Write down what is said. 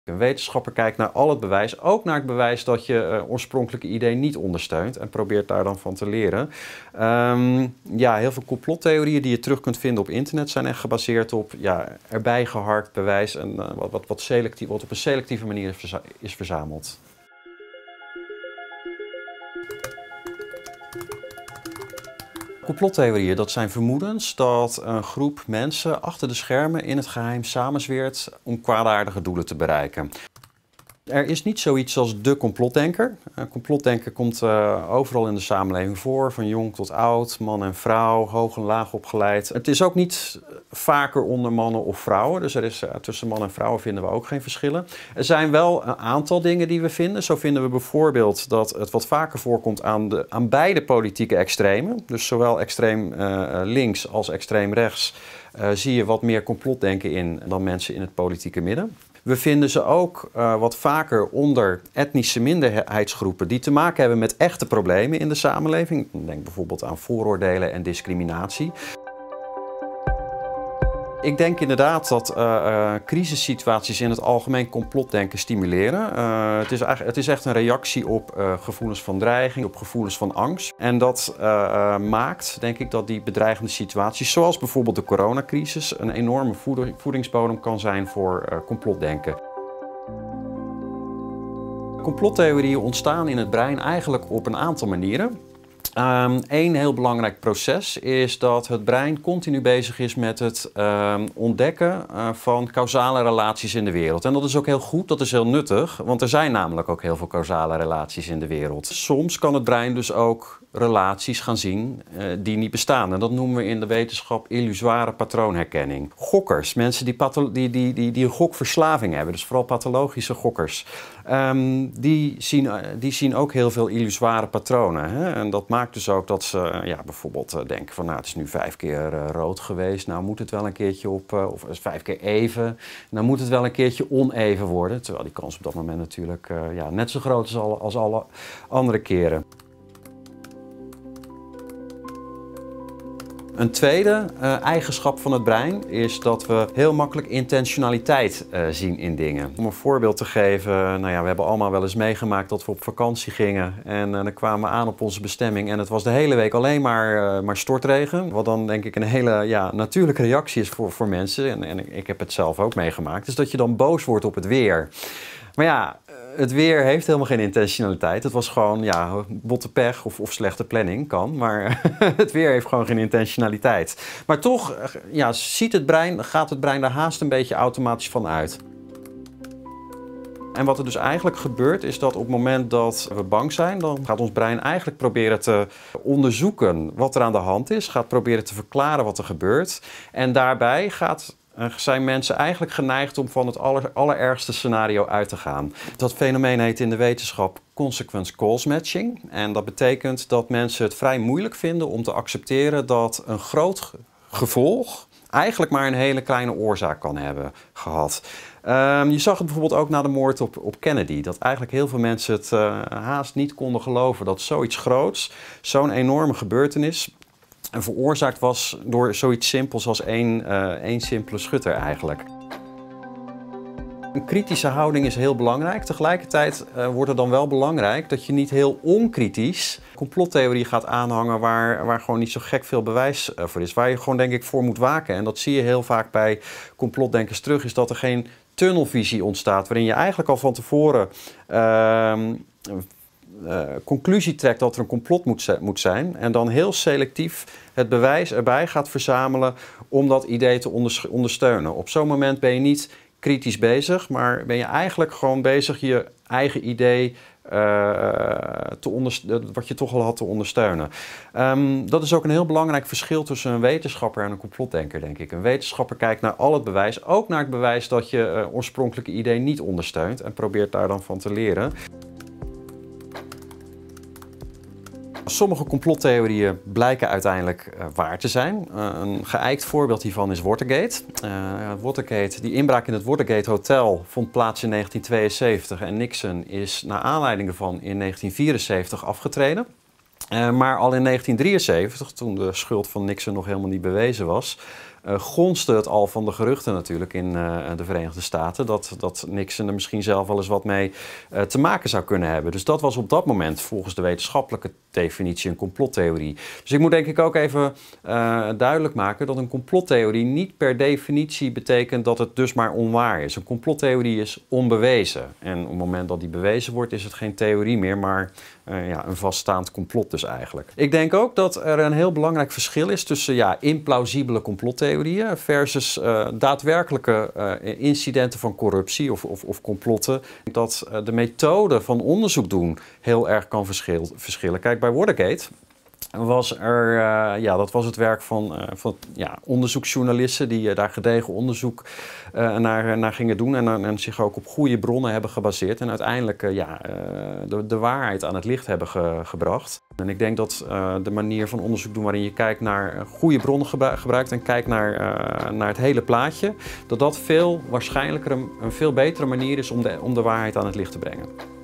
Een wetenschapper kijkt naar al het bewijs, ook naar het bewijs dat je oorspronkelijke idee niet ondersteunt en probeert daar dan van te leren. Ja, heel veel complottheorieën die je terug kunt vinden op internet zijn echt gebaseerd op erbij geharkt bewijs en wat op een selectieve manier is verzameld. Complottheorieën, dat zijn vermoedens dat een groep mensen achter de schermen in het geheim samenzweert om kwaadaardige doelen te bereiken. Er is niet zoiets als de complotdenker. Een complotdenker komt overal in de samenleving voor, van jong tot oud, man en vrouw, hoog en laag opgeleid. Het is ook niet vaker onder mannen of vrouwen, dus tussen man en vrouwen vinden we ook geen verschillen. Er zijn wel een aantal dingen die we vinden. Zo vinden we bijvoorbeeld dat het wat vaker voorkomt aan beide politieke extremen. Dus zowel extreem links als extreem rechts zie je wat meer complotdenken in dan mensen in het politieke midden. We vinden ze ook wat vaker onder etnische minderheidsgroepen die te maken hebben met echte problemen in de samenleving. Denk bijvoorbeeld aan vooroordelen en discriminatie. Ik denk inderdaad dat crisissituaties in het algemeen complotdenken stimuleren. Het is echt een reactie op gevoelens van dreiging, op gevoelens van angst. En dat maakt, denk ik, dat die bedreigende situaties, zoals bijvoorbeeld de coronacrisis, een enorme voedingsbodem kan zijn voor complotdenken. Complottheorieën ontstaan in het brein eigenlijk op een aantal manieren. Een heel belangrijk proces is dat het brein continu bezig is met het ontdekken van causale relaties in de wereld. En dat is ook heel goed, dat is heel nuttig, want er zijn namelijk ook heel veel causale relaties in de wereld. Soms kan het brein dus ook relaties gaan zien die niet bestaan. En dat noemen we in de wetenschap illusoire patroonherkenning. Gokkers, mensen die een gokverslaving hebben, dus vooral pathologische gokkers, die zien ook heel veel illusoire patronen. Hè? En dat maakt dus ook dat ze bijvoorbeeld denken van, nou, het is nu 5 keer rood geweest, nou moet het wel een keertje of 5 keer even, nou moet het wel een keertje oneven worden. Terwijl die kans op dat moment natuurlijk net zo groot is als alle andere keren. Een tweede eigenschap van het brein is dat we heel makkelijk intentionaliteit zien in dingen. Om een voorbeeld te geven, we hebben allemaal wel eens meegemaakt dat we op vakantie gingen en dan kwamen we aan op onze bestemming en het was de hele week alleen maar stortregen. Wat dan denk ik een hele natuurlijke reactie is voor mensen en ik heb het zelf ook meegemaakt, is dat je dan boos wordt op het weer. Maar ja, het weer heeft helemaal geen intentionaliteit. Het was gewoon botte pech of slechte planning, kan. Maar het weer heeft gewoon geen intentionaliteit. Maar toch gaat het brein daar haast een beetje automatisch van uit. En wat er dus eigenlijk gebeurt is dat op het moment dat we bang zijn, dan gaat ons brein eigenlijk proberen te onderzoeken wat er aan de hand is. Gaat proberen te verklaren wat er gebeurt. En daarbij zijn mensen eigenlijk geneigd om van het allerergste scenario uit te gaan. Dat fenomeen heet in de wetenschap consequence cause matching. En dat betekent dat mensen het vrij moeilijk vinden om te accepteren dat een groot gevolg eigenlijk maar een hele kleine oorzaak kan hebben gehad. Je zag het bijvoorbeeld ook na de moord op Kennedy. Dat eigenlijk heel veel mensen het haast niet konden geloven dat zoiets groots, zo'n enorme gebeurtenis, en veroorzaakt was door zoiets simpels als één simpele schutter eigenlijk. Een kritische houding is heel belangrijk. Tegelijkertijd wordt het dan wel belangrijk dat je niet heel onkritisch complottheorie gaat aanhangen waar gewoon niet zo gek veel bewijs voor is. Waar je gewoon denk ik voor moet waken. En dat zie je heel vaak bij complotdenkers terug, is dat er geen tunnelvisie ontstaat. Waarin je eigenlijk al van tevoren conclusie trekt dat er een complot moet zijn en dan heel selectief het bewijs erbij gaat verzamelen om dat idee te ondersteunen. Op zo'n moment ben je niet kritisch bezig, maar ben je eigenlijk gewoon bezig je eigen idee wat je toch al had te ondersteunen. Dat is ook een heel belangrijk verschil tussen een wetenschapper en een complotdenker, denk ik. Een wetenschapper kijkt naar al het bewijs, ook naar het bewijs dat je oorspronkelijke idee niet ondersteunt en probeert daar dan van te leren. Sommige complottheorieën blijken uiteindelijk waar te zijn. Een geëikt voorbeeld hiervan is Watergate. Die inbraak in het Watergate Hotel vond plaats in 1972 en Nixon is naar aanleiding ervan in 1974 afgetreden. Maar al in 1973, toen de schuld van Nixon nog helemaal niet bewezen was, gonste het al van de geruchten natuurlijk in de Verenigde Staten dat Nixon er misschien zelf wel eens wat mee te maken zou kunnen hebben. Dus dat was op dat moment volgens de wetenschappelijke definitie een complottheorie. Dus ik moet denk ik ook even duidelijk maken dat een complottheorie niet per definitie betekent dat het dus maar onwaar is. Een complottheorie is onbewezen. En op het moment dat die bewezen wordt, is het geen theorie meer, maar een vaststaand complot dus eigenlijk. Ik denk ook dat er een heel belangrijk verschil is tussen implausibele complottheorieën versus daadwerkelijke incidenten van corruptie of complotten. Dat de methode van onderzoek doen heel erg kan verschillen. Kijk, bij Watergate was er, dat was het werk van onderzoeksjournalisten die daar gedegen onderzoek naar gingen doen en zich ook op goede bronnen hebben gebaseerd en uiteindelijk de waarheid aan het licht hebben gebracht. En ik denk dat de manier van onderzoek doen waarin je kijkt naar goede bronnen gebruikt en kijkt naar het hele plaatje, dat veel waarschijnlijker een veel betere manier is om de waarheid aan het licht te brengen.